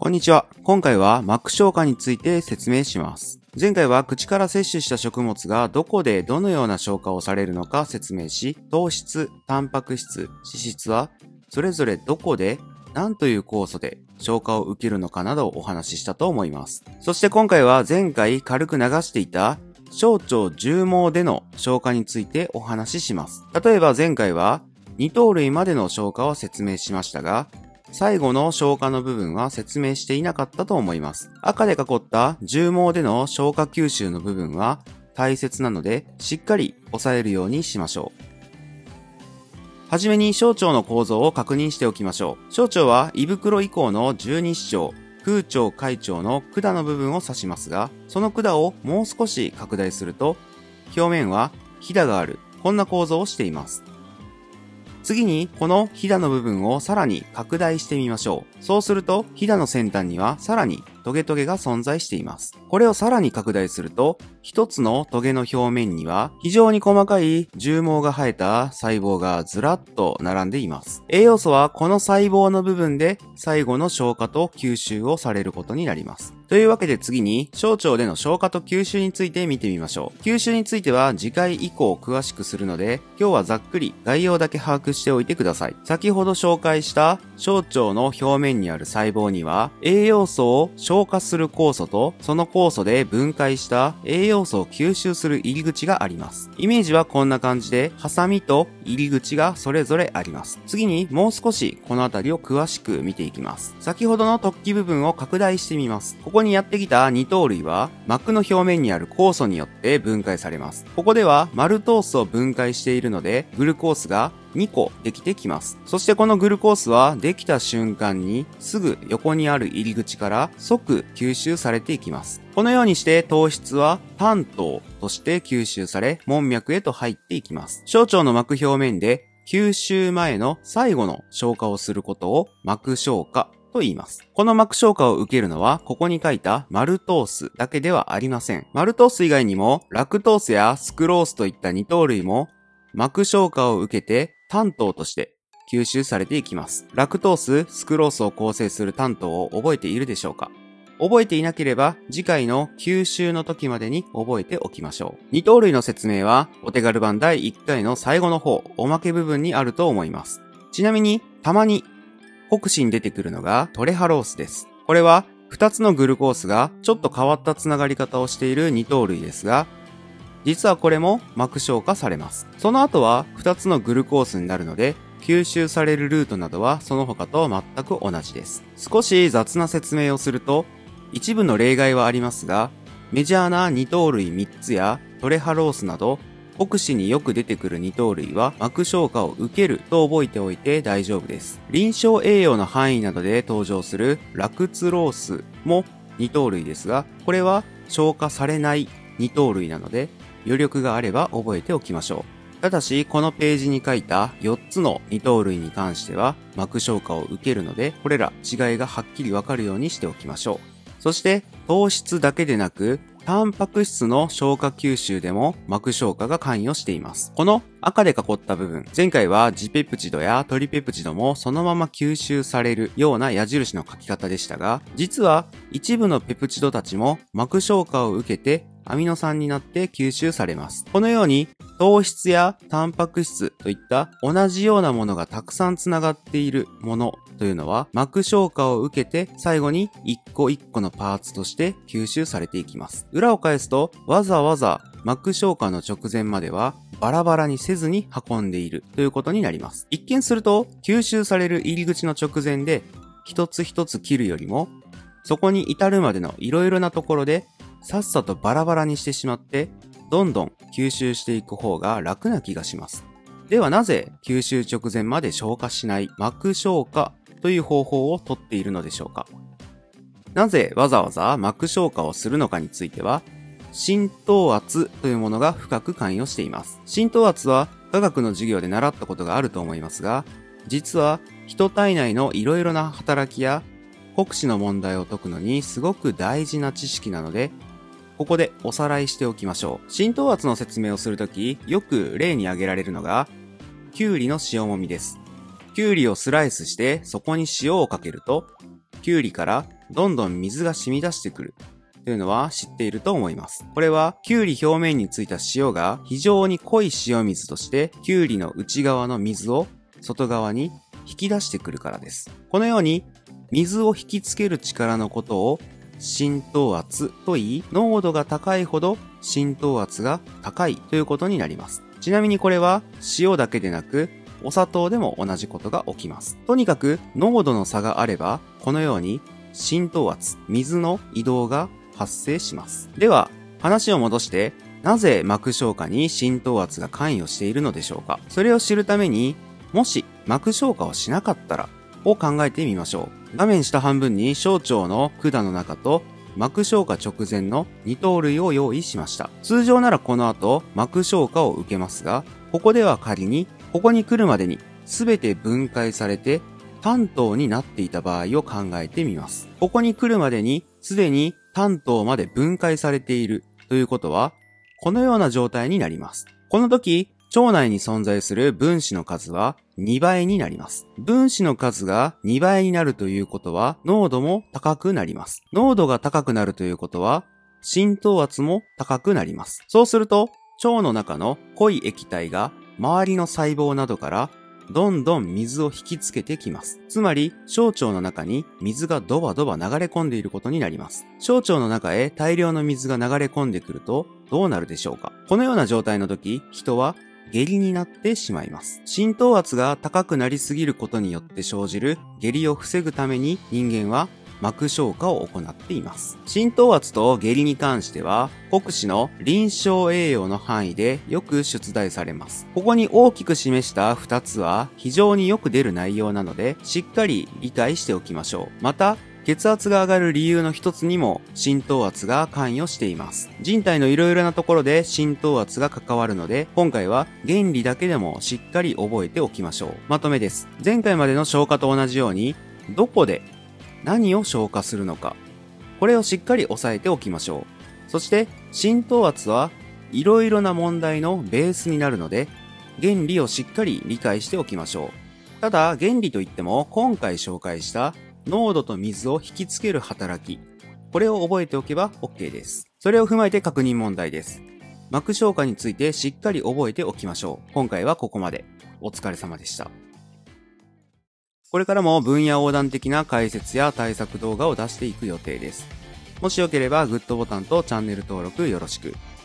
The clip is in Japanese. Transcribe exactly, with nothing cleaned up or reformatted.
こんにちは。今回は膜消化について説明します。前回は口から摂取した食物がどこでどのような消化をされるのか説明し、糖質、タンパク質、脂質はそれぞれどこで何という酵素で消化を受けるのかなどをお話ししたと思います。そして今回は前回軽く流していた小腸重毛での消化についてお話しします。例えば前回は二糖類までの消化を説明しましたが、最後の消化の部分は説明していなかったと思います。赤で囲った重毛での消化吸収の部分は大切なので、しっかり押さえるようにしましょう。はじめに小腸の構造を確認しておきましょう。小腸は胃袋以降の十二指腸、空腸、回腸の管の部分を指しますが、その管をもう少し拡大すると、表面はひだがある、こんな構造をしています。次にこのひだの部分をさらに拡大してみましょう。そうするとひだの先端にはさらにトゲトゲが存在しています。これをさらに拡大すると、一つのトゲの表面には非常に細かい重毛が生えた細胞がずらっと並んでいます。栄養素はこの細胞の部分で最後の消化と吸収をされることになります。というわけで次に小腸での消化と吸収について見てみましょう。吸収については次回以降詳しくするので、今日はざっくり概要だけ把握しておいてください。先ほど紹介した小腸の表面にある細胞には栄養素を消化する酵素とその酵素で分解した栄養素を吸収する入り口があります。イメージはこんな感じでハサミと入り口がそれぞれあります。次にもう少しこのあたりを詳しく見ていきます。先ほどの突起部分を拡大してみます。ここにやってきた二糖類は膜の表面にある酵素によって分解されます。ここではマルトースを分解しているのでグルコースがにこできてきます。そしてこのグルコースはできた瞬間にすぐ横にある入り口から即吸収されていきます。このようにして糖質は単糖として吸収され門脈へと入っていきます。小腸の膜表面で吸収前の最後の消化をすることを膜消化と言います。この膜消化を受けるのはここに書いたマルトースだけではありません。マルトース以外にもラクトースやスクロースといった二糖類も膜消化を受けて単糖として吸収されていきます。ラクトース、スクロースを構成する単糖を覚えているでしょうか？覚えていなければ次回の吸収の時までに覚えておきましょう。二糖類の説明はお手軽版だいいっかいの最後の方、おまけ部分にあると思います。ちなみにたまに国詞に出てくるのがトレハロースです。これはふたつのグルコースがちょっと変わったつながり方をしている二糖類ですが、実はこれも膜消化されます。その後はふたつのグルコースになるので、吸収されるルートなどはその他と全く同じです。少し雑な説明をすると、一部の例外はありますが、メジャーな二糖類みっつやトレハロースなど、国詞によく出てくる二糖類は膜消化を受けると覚えておいて大丈夫です。臨床栄養の範囲などで登場するラクツロースも二糖類ですが、これは消化されない二糖類なので、余力があれば覚えておきましょう。ただし、このページに書いたよっつの二糖類に関しては膜消化を受けるので、これら違いがはっきりわかるようにしておきましょう。そして、糖質だけでなく、タンパク質の消化吸収でも膜消化が関与しています。この赤で囲った部分、前回はジペプチドやトリペプチドもそのまま吸収されるような矢印の書き方でしたが、実は一部のペプチドたちも膜消化を受けてアミノ酸になって吸収されます。このように糖質やタンパク質といった同じようなものがたくさんつながっているものというのは膜消化を受けて最後に一個一個のパーツとして吸収されていきます。裏を返すとわざわざ膜消化の直前まではバラバラにせずに運んでいるということになります。一見すると吸収される入り口の直前で一つ一つ切るよりもそこに至るまでのいろいろなところでさっさとバラバラにしてしまってどんどん吸収していく方が楽な気がします。ではなぜ吸収直前まで消化しない膜消化という方法をとっているのでしょうか。なぜわざわざ膜消化をするのかについては浸透圧というものが深く関与しています。浸透圧は科学の授業で習ったことがあると思いますが、実は人体内のいろいろな働きや国詞の問題を解くのにすごく大事な知識なので、ここでおさらいしておきましょう。浸透圧の説明をするとき、よく例に挙げられるのが、きゅうりの塩もみです。きゅうりをスライスしてそこに塩をかけると、きゅうりからどんどん水が染み出してくるというのは知っていると思います。これはキュウリ表面についた塩が非常に濃い塩水としてキュウリの内側の水を外側に引き出してくるからです。このように水を引きつける力のことを浸透圧と言い、濃度が高いほど浸透圧が高いということになります。ちなみにこれは塩だけでなくお砂糖でも同じことが起きます。とにかく濃度の差があればこのように浸透圧、水の移動が発生します。では話を戻して、なぜ膜消化に浸透圧が関与しているのでしょうか。それを知るために、もし膜消化をしなかったらを考えてみましょう。画面下半分に小腸の管の中と膜消化直前の二糖類を用意しました。通常ならこの後膜消化を受けますが、ここでは仮にここに来るまでに全て分解されて単糖になっていた場合を考えてみます。ここに来るまでにすでに単糖まで分解されているということは、このような状態になります。この時、腸内に存在する分子の数はにばいになります。分子の数がにばいになるということは、濃度も高くなります。濃度が高くなるということは、浸透圧も高くなります。そうすると、腸の中の濃い液体が周りの細胞などからどんどん水を引きつけてきます。つまり、小腸の中に水がドバドバ流れ込んでいることになります。小腸の中へ大量の水が流れ込んでくるとどうなるでしょうか。このような状態の時、人は下痢になってしまいます。浸透圧が高くなりすぎることによって生じる下痢を防ぐために人間は膜消化を行っています。浸透圧と下痢に関しては、国試の臨床栄養の範囲でよく出題されます。ここに大きく示したふたつは非常によく出る内容なので、しっかり理解しておきましょう。また、血圧が上がる理由の一つにも浸透圧が関与しています。人体のいろいろなところで浸透圧が関わるので、今回は原理だけでもしっかり覚えておきましょう。まとめです。前回までの消化と同じように、どこで何を消化するのか、これをしっかり押さえておきましょう。そして浸透圧はいろいろな問題のベースになるので、原理をしっかり理解しておきましょう。ただ原理といっても今回紹介した濃度と水を引きつける働き、これを覚えておけば OK です。それを踏まえて確認問題です。膜消化についてしっかり覚えておきましょう。今回はここまで。お疲れ様でした。これからも分野横断的な解説や対策動画を出していく予定です。もしよければグッドボタンとチャンネル登録よろしく。